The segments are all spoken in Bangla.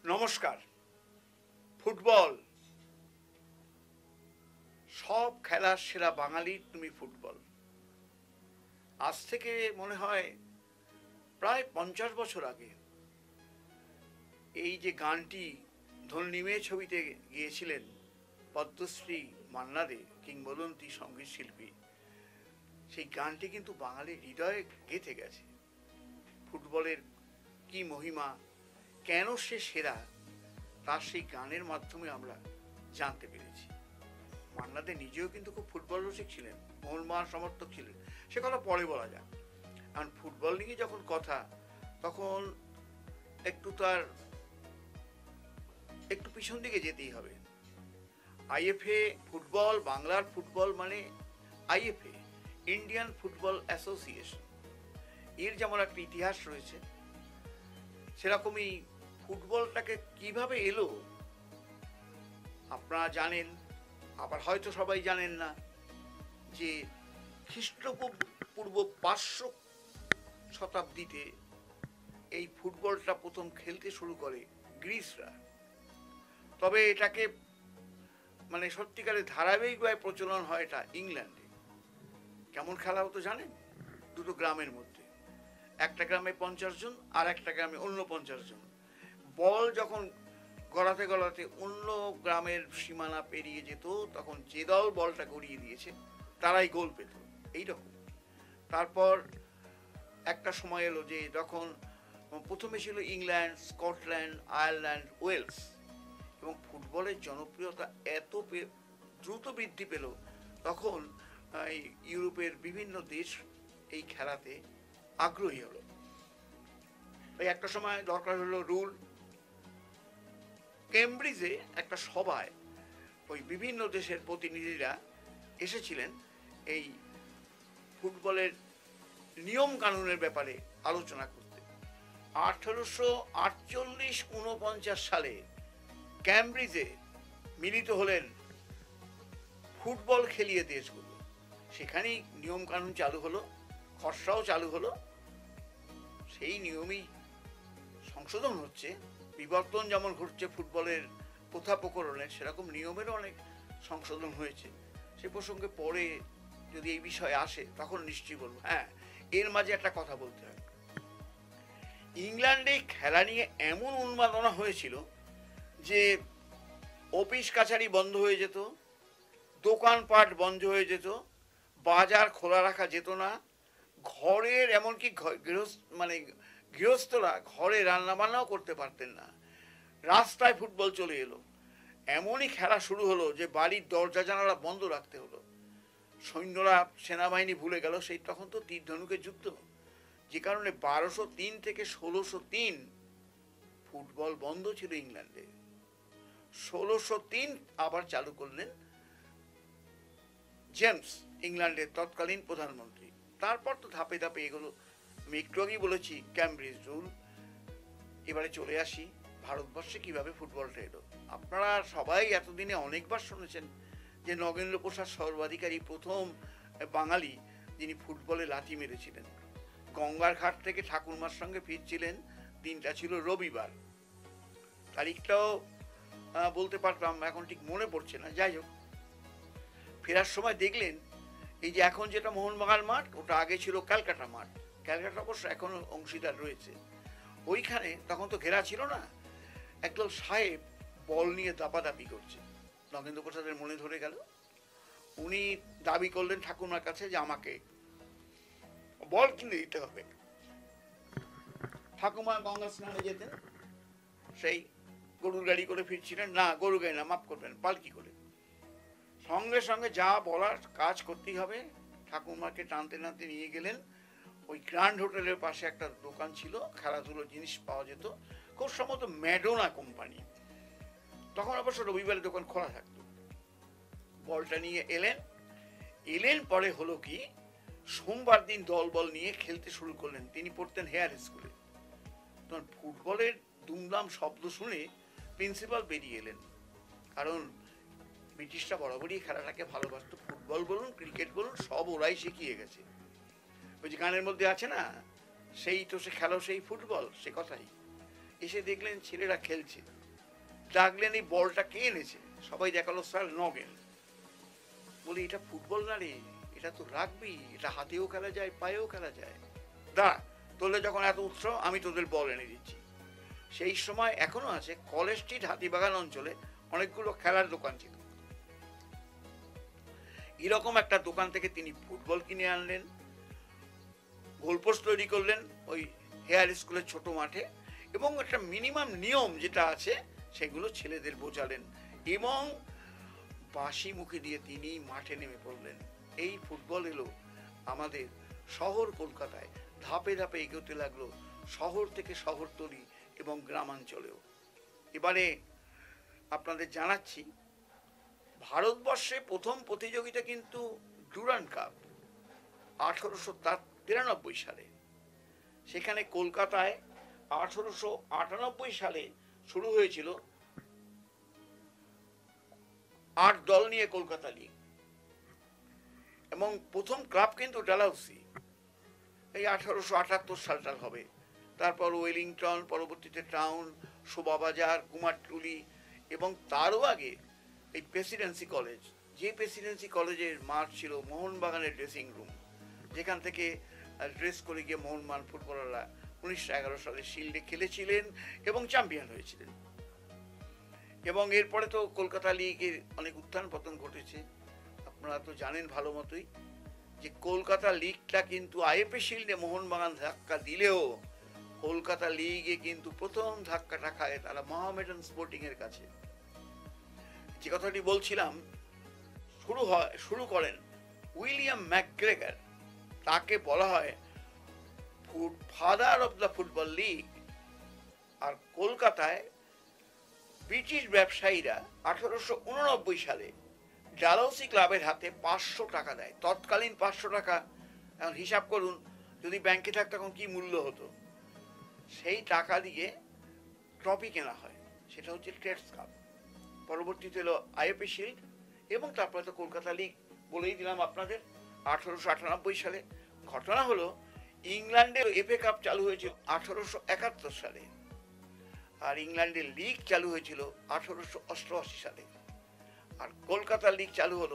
নমস্কার। ফুটবল, সব খেলার সেরা বাঙালি তুমি ফুটবল। আজ থেকে মনে হয় প্রায় 50 বছর আগে এই যে গানটি ধন্যী মেয়ে ছবিতে গিয়েছিলেন পদ্মশ্রী মান্না দে, কিংবদন্তি সঙ্গীত শিল্পী, সেই গানটি কিন্তু বাঙালির হৃদয়ে গেঁথে গেছে। ফুটবলের কি মহিমা, কেন সে সেরা, তার সেই গানের মাধ্যমে আমরা জানতে পেরেছি। মান্না দে নিজেও কিন্তু খুব ফুটবল রসিক ছিলেন, মোহনবাগান সমর্থক ছিলেন, সে কথা পরে বলা যাক। কারণ ফুটবল নিয়ে যখন কথা, তখন একটু পিছন দিকে যেতেই হবে। আইএফএ ফুটবল, বাংলার ফুটবল মানে আইএফএ, ইন্ডিয়ান ফুটবল অ্যাসোসিয়েশন। এর যেমন একটা ইতিহাস রয়েছে, সেরকমই ফুটবলটাকে কিভাবে এলো আপনারা জানেন, আবার হয়তো সবাই জানেন না, যে খ্রিস্টপূর্ব 500 শতাব্দীতে এই ফুটবলটা প্রথম খেলতে শুরু করে গ্রিসরা। তবে এটাকে মানে সত্যিকারের ধারাবাহিকভাবে প্রচলন হয় এটা ইংল্যান্ডে। কেমন খেলা হতো জানেন? দুটো গ্রামের মধ্যে, একটা গ্রামে 50 জন আর একটা গ্রামে অন্য 50 জন। বল যখন গড়াতে গড়াতে অন্য গ্রামের সীমানা পেরিয়ে যেত, তখন যে দল বলটা গড়িয়ে দিয়েছে তারাই গোল পেত, এইরকম। তারপর একটা সময় এলো যে যখন প্রথমে ছিল ইংল্যান্ড, স্কটল্যান্ড, আয়ারল্যান্ড, ওয়েলস, এবং ফুটবলের জনপ্রিয়তা এত দ্রুত বৃদ্ধি পেল, তখন ইউরোপের বিভিন্ন দেশ এই খেলাতে আগ্রহী হলো। তাই একটা সময় দরকার হলো রুল। কেমব্রিজে একটা সভায় ওই বিভিন্ন দেশের প্রতিনিধিরা এসেছিলেন এই ফুটবলের নিয়ম কানুনের ব্যাপারে আলোচনা করতে। 1848-49 সালে ক্যামব্রিজে মিলিত হলেন ফুটবল খেলিয়ে দেশগুলো। সেখানেই নিয়ম কানুন চালু হলো, খসড়াও চালু হলো। সেই নিয়মই সংশোধন হচ্ছে, বিবর্তন যেমন ঘটছে ফুটবলের প্রথা প্রকরণের, সেরকম নিয়মেরও অনেক সংশোধন হয়েছে। সে প্রসঙ্গে পরে যদি এই বিষয়ে আসে তখন নিশ্চয়ই বলবো। হ্যাঁ, এর মাঝে একটা কথা বলতে হয়। ইংল্যান্ডে খেলা নিয়ে এমন উন্মাদনা হয়েছিল যে অফিস কাছারি বন্ধ হয়ে যেত, দোকানপাট বন্ধ হয়ে যেত, বাজার খোলা রাখা যেত না, ঘরের এমনকি গৃহস্থরা ঘরে রান্নাবান্নাও করতে পারতেন না। রাস্তায় ফুটবল চলে এলো, এমনই খেলা শুরু হলো যে বাড়ির দরজা জানালা বন্ধ রাখতে হলো। সৈন্যরা, সেনাবাহিনী ভুলে গেল সেই তখন তো তীর ধনুকের যুদ্ধ, যে কারণে 1203 থেকে 1603 ফুটবল বন্ধ ছিল ইংল্যান্ডে। 1603 আবার চালু করলেন জেমস, ইংল্যান্ডের তৎকালীন প্রধানমন্ত্রী। তারপর তো ধাপে ধাপে এগুলো, আমি একটু আগেই বলেছি ক্যামব্রিজ রুল। এবারে চলে আসি ভারতবর্ষে কিভাবে ফুটবলটা এলো। আপনারা সবাই এতদিনে অনেকবার শুনেছেন যে নগেন্দ্র প্রসাদ সর্বাধিকারী প্রথম বাঙালি যিনি ফুটবলে লাথি মেরেছিলেন। গঙ্গার ঘাট থেকে ঠাকুরমার সঙ্গে ফিরছিলেন, দিনটা ছিল রবিবার। তারিখটাও বলতে পারতাম, এখন ঠিক মনে পড়ছে না। যাই হোক, ফেরার সময় দেখলেন এই যে এখন যেটা মোহনবাগান মাঠ, ওটা আগে ছিল ক্যালকাটা মাঠ। ক্যালকাটা অবশ্য এখনো অংশীদার রয়েছে। ওইখানে তখন তো ঘেরা ছিল না, একদল সাহেব বল নিয়ে দাপাদাপি করছে। নগেন্দ্র প্রসাদের মনে ধরে গেল, উনি দাবি করলেন ঠাকুরমার কাছে যে আমাকে বল কিনে দিতে হবে। ঠাকুমা গঙ্গা স্নানে যেতেন, সেই গরুর গাড়ি করে ফিরছিলেন, না গরু গাড়ি না, মাফ করবেন, পালকি করে। সঙ্গে সঙ্গে যা বলার কাজ করতেই হবে, ঠাকুমাকে টানতে টানতে নিয়ে গেলেন ওই গ্র্যান্ড হোটেলের পাশে একটা দোকান ছিল, খেলাধুলোর জিনিস পাওয়া যেত, খুব সম্ভবত ম্যাডোনা কোম্পানি। তখন অবশ্য রবিবারে দোকান খোলা থাকতো। বলটা নিয়ে এলেন পরে হলো কি, সোমবার দিন দল বল নিয়ে খেলতে শুরু করলেন। তিনি পড়তেন হেয়ার স্কুলে। তখন ফুটবলের দুমদাম শব্দ শুনে প্রিন্সিপাল বেরিয়ে এলেন, কারণ ব্রিটিশরা বরাবরই খেলাটাকে ভালোবাসত। ফুটবল বলুন, ক্রিকেট বলুন, সব ওরাই শিখিয়ে গেছে। ওই যে গানের মধ্যে আছে না, সেই তো সে খেলো সেই ফুটবল, সে কথাই। এসে দেখলেন ছেলেরা খেলছে, ডাকলেন এই বলটা কে এনেছে, সবাই দেখালো স্যার নগেন। বলি এটা ফুটবল না রে, এটা তো রাগবি, এটা হাতেও খেলা যায় পায়েও খেলা যায়। দাঁড়া, তোদের যখন এত উৎসাহ আমি তোদের বল এনে দিচ্ছি। সেই সময় এখনো আছে কলেজ স্ট্রিট হাতিবাগান অঞ্চলে অনেকগুলো খেলার দোকান ছিল। এরকম একটা দোকান থেকে তিনি ফুটবল কিনে আনলেন, গোলপোস্ট তৈরি করলেন ওই হেয়ার স্কুলের ছোট মাঠে, এবং একটা মিনিমাম নিয়ম যেটা আছে সেগুলো ছেলেদের বোঝালেন, এবং বাঁশি মুখে দিয়ে তিনি মাঠে নেমে পড়লেন। এই ফুটবল এলো আমাদের শহর কলকাতায়, ধাপে ধাপে এগোতে লাগলো শহর থেকে শহরতলি এবং গ্রামাঞ্চলেও। এবারে আপনাদের জানাচ্ছি, ভারতবর্ষে প্রথম প্রতিযোগিতা কিন্তু ডুরান্ড কাপ 1893 সালে। সেখানে কলকাতায় 1898 সালে শুরু হয়েছিল 8 দল নিয়ে কলকাতা লিগ, এবং প্রথম ক্লাব কিন্তু ডালহাউসি, এই 1878 সালটা হবে। তারপর ওয়েলিংটন, পরবর্তীতে টাউন, শোভাবাজার, কুমারটুলি, এবং তারও আগে এই প্রেসিডেন্সি কলেজ, যে প্রেসিডেন্সি কলেজের মাঠ ছিল মোহনবাগানের ড্রেসিং রুম, যেখান থেকে ড্রেস করে গিয়ে মোহনবাগান ফুটবলাররা 1911 সালে শিল্ডে খেলেছিলেন এবং চ্যাম্পিয়ন হয়েছিলেন। এবং এরপরে তো কলকাতা লিগের অনেক উত্থান পতন ঘটেছে। আপনারা তো জানেন ভালো মতোই যে কলকাতা লিগটা কিন্তু আইএফএ শিল্ডে মোহনবাগান ধাক্কা দিলেও কলকাতা লিগে কিন্তু প্রথম ধাক্কাটা খায় তারা মোহামেডান স্পোর্টিং এর কাছে। যে কথাটি বলছিলাম, শুরু করেন উইলিয়াম ম্যাকগ্রেগার, তাকে বলা হয় father of the football league. আর কলকাতায় ব্রিটিশ ব্যবসায়ীরা 1889 সালে ডালহৌসি ক্লাবের হাতে 500 টাকা দেয়, তৎকালীন 500 টাকা। এখন হিসাব করুন যদি ব্যাংকে থাকতো তখন কি মূল্য হতো। সেই টাকা দিয়ে ট্রফি কেনা হয়, সেটা হচ্ছে ট্রেডস কাপ। পরবর্তীতে এলো আইএফএ শিল্ড, এবং তারপরে তো কলকাতা লিগ বলেই দিলাম আপনাদের 1898 সালে। ঘটনা হলো ইংল্যান্ডের এফএ কাপ চালু হয়েছিল 1871 সালে, আর ইংল্যান্ডের লিগ চালু হয়েছিল 1888 সালে, আর কলকাতা লিগ চালু হলো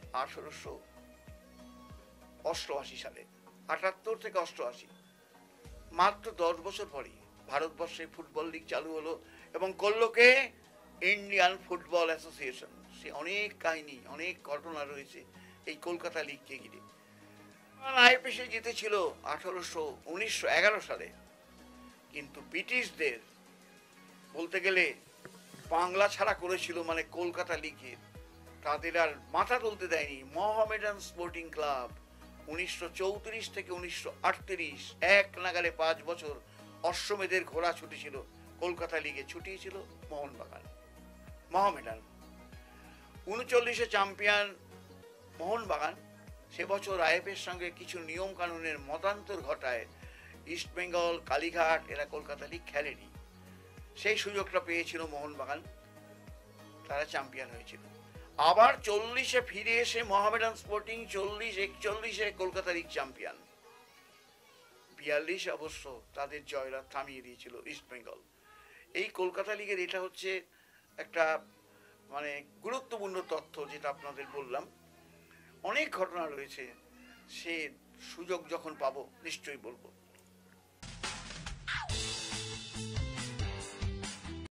1888 সালে। 78 থেকে 88, মাত্র 10 বছর পরেই ভারতবর্ষে ফুটবল লিগ চালু হলো, এবং করলো কে? Indian football association. সে অনেক কাহিনী, অনেক ঘটনা রয়েছে এই কলকাতা লিগকে ঘিরে। আইএফএ জিতেছিল 1911 সালে, কিন্তু ব্রিটিশদের বলতে গেলে বাংলা ছাড়া করেছিল, মানে কলকাতা লিগে তাদের আর মাথা তুলতে দেয়নি। মোহামেডান স্পোর্টিং ক্লাব 1934 থেকে 1938 এক নাগারে 5 বছর অশ্বমেধের ঘোড়া ছুটেছিল কলকাতা লিগে, ছুটিয়েছিল মোহামেডান। 39 চ্যাম্পিয়ন মোহনবাগান সে বছর আইএফএর সঙ্গে কিছু নিয়ম কানুনের মতান্তর ঘটায় ইস্ট বেঙ্গল, কালীঘাট এরা কলকাতা লিগ খেলেনি। সেই সুযোগটা পেয়েছিল মোহনবাগান, তারা চ্যাম্পিয়ন হয়েছিল। আবার 40-এ ফিরে এসে Mohammedan sporting 40-41 Kolkata league champion. 42 অবশ্য তাদের জয়রা থামিয়ে দিয়েছিল ইস্ট বেঙ্গল। এই কলকাতা লিগের এটা হচ্ছে একটা মানে গুরুত্বপূর্ণ তথ্য যেটা আপনাদের বললাম। অনেক ঘটনা রয়েছে, সে সুযোগ যখন পাবো নিশ্চয়ই বলবো।